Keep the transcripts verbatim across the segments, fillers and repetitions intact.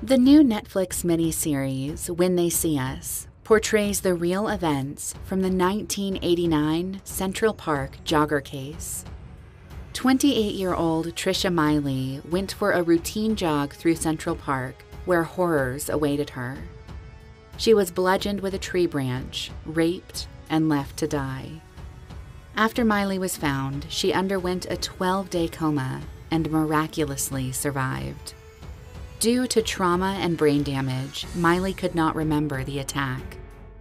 The new Netflix miniseries, When They See Us, portrays the real events from the nineteen eighty-nine Central Park jogger case. twenty-eight-year-old Trisha Meili went for a routine jog through Central Park, where horrors awaited her. She was bludgeoned with a tree branch, raped, and left to die. After Meili was found, she underwent a twelve-day coma and miraculously survived. Due to trauma and brain damage, Meili could not remember the attack.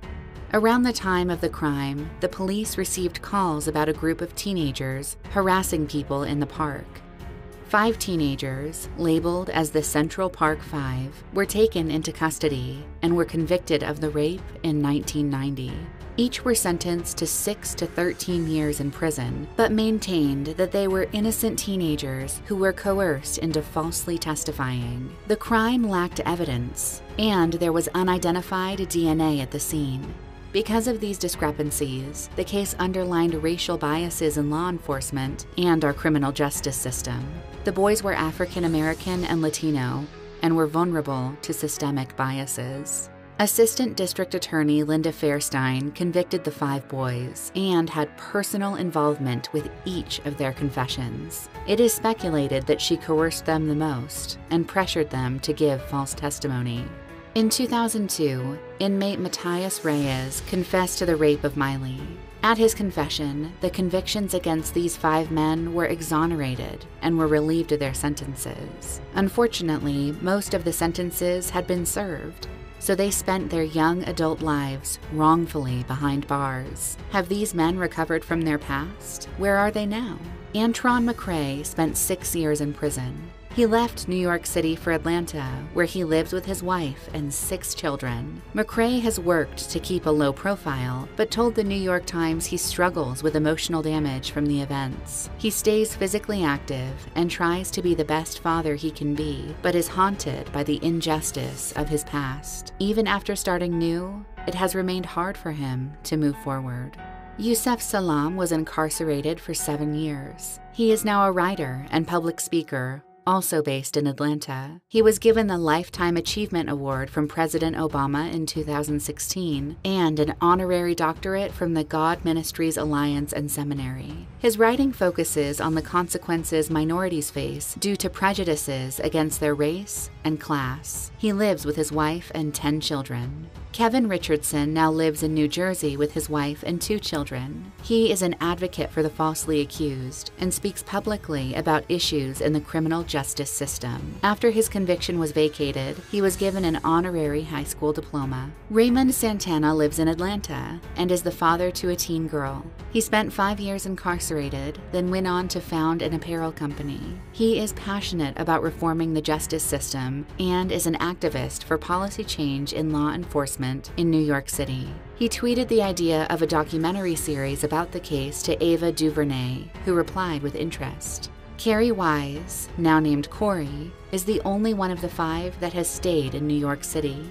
Around the time of the crime, the police received calls about a group of teenagers harassing people in the park. Five teenagers, labeled as the Central Park Five, were taken into custody and were convicted of the rape in nineteen ninety. Each were sentenced to six to thirteen years in prison, but maintained that they were innocent teenagers who were coerced into falsely testifying. The crime lacked evidence, and there was unidentified D N A at the scene. Because of these discrepancies, the case underlined racial biases in law enforcement and our criminal justice system. The boys were African American and Latino, and were vulnerable to systemic biases. Assistant District Attorney Linda Fairstein convicted the five boys and had personal involvement with each of their confessions. It is speculated that she coerced them the most and pressured them to give false testimony. In two thousand two, inmate Matthias Reyes confessed to the rape of Meili. At his confession, the convictions against these five men were exonerated and were relieved of their sentences. Unfortunately, most of the sentences had been served, so they spent their young adult lives wrongfully behind bars. Have these men recovered from their past? Where are they now? Antron McCray spent six years in prison. He left New York City for Atlanta, where he lives with his wife and six children. McCray has worked to keep a low profile, but told the New York Times he struggles with emotional damage from the events. He stays physically active and tries to be the best father he can be, but is haunted by the injustice of his past. Even after starting new, it has remained hard for him to move forward. Yusef Salaam was incarcerated for seven years. He is now a writer and public speaker, also based in Atlanta. He was given the Lifetime Achievement Award from President Obama in two thousand sixteen and an honorary doctorate from the God Ministries Alliance and Seminary. His writing focuses on the consequences minorities face due to prejudices against their race and class. He lives with his wife and ten children. Kevin Richardson now lives in New Jersey with his wife and two children. He is an advocate for the falsely accused and speaks publicly about issues in the criminal justice system. After his conviction was vacated, he was given an honorary high school diploma. Raymond Santana lives in Atlanta and is the father to a teen girl. He spent five years incarcerated, then went on to found an apparel company. He is passionate about reforming the justice system and is an activist for policy change in law enforcement in New York City. He tweeted the idea of a documentary series about the case to Ava DuVernay, who replied with interest. Carrie Wise, now named Corey, is the only one of the five that has stayed in New York City.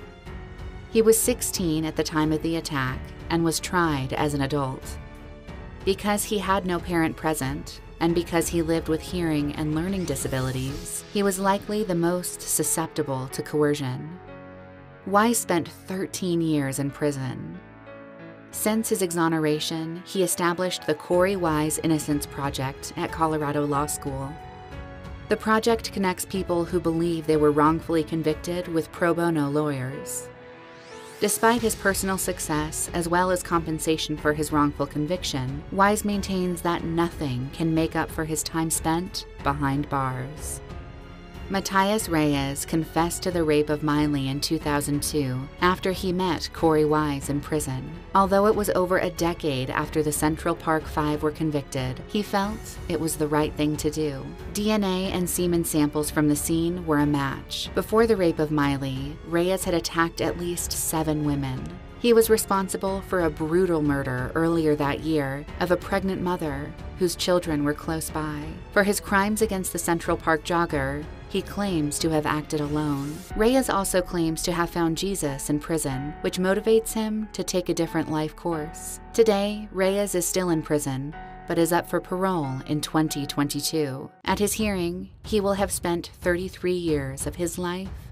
He was sixteen at the time of the attack and was tried as an adult. Because he had no parent present, and because he lived with hearing and learning disabilities, he was likely the most susceptible to coercion. Wise spent thirteen years in prison. Since his exoneration, he established the Corey Wise Innocence Project at Colorado Law School. The project connects people who believe they were wrongfully convicted with pro bono lawyers. Despite his personal success, as well as compensation for his wrongful conviction, Wise maintains that nothing can make up for his time spent behind bars. Matthias Reyes confessed to the rape of Meili in two thousand two after he met Corey Wise in prison. Although it was over a decade after the Central Park Five were convicted, he felt it was the right thing to do. D N A and semen samples from the scene were a match. Before the rape of Meili, Reyes had attacked at least seven women. He was responsible for a brutal murder earlier that year of a pregnant mother whose children were close by. For his crimes against the Central Park jogger, he claims to have acted alone. Reyes also claims to have found Jesus in prison, which motivates him to take a different life course. Today, Reyes is still in prison, but is up for parole in twenty twenty-two. At his hearing, he will have spent thirty-three years of his life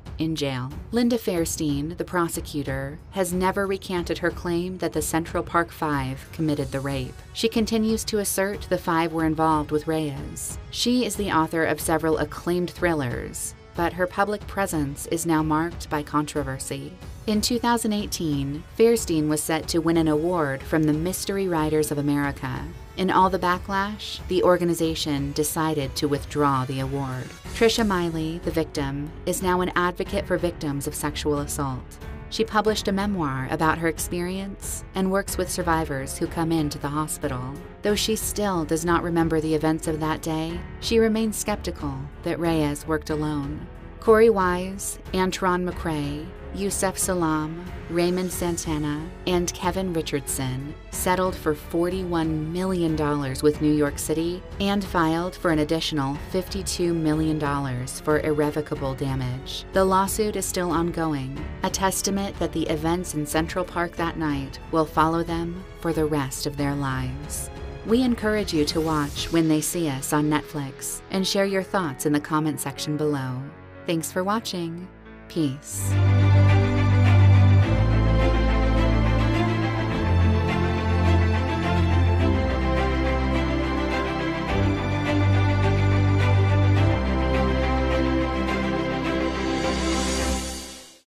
in jail. Linda Fairstein, the prosecutor, has never recanted her claim that the Central Park Five committed the rape. She continues to assert the five were involved with Reyes. She is the author of several acclaimed thrillers, but her public presence is now marked by controversy. In two thousand eighteen, Fairstein was set to win an award from the Mystery Writers of America. In all the backlash, the organization decided to withdraw the award. Trisha Meili, the victim, is now an advocate for victims of sexual assault. She published a memoir about her experience and works with survivors who come into the hospital. Though she still does not remember the events of that day, she remains skeptical that Reyes worked alone. Corey Wise, Antron McCrae, Yusef Salam, Raymond Santana, and Kevin Richardson settled for forty-one million dollars with New York City and filed for an additional fifty-two million dollars for irrevocable damage. The lawsuit is still ongoing, a testament that the events in Central Park that night will follow them for the rest of their lives. We encourage you to watch When They See Us on Netflix and share your thoughts in the comment section below. Thanks for watching. Peace.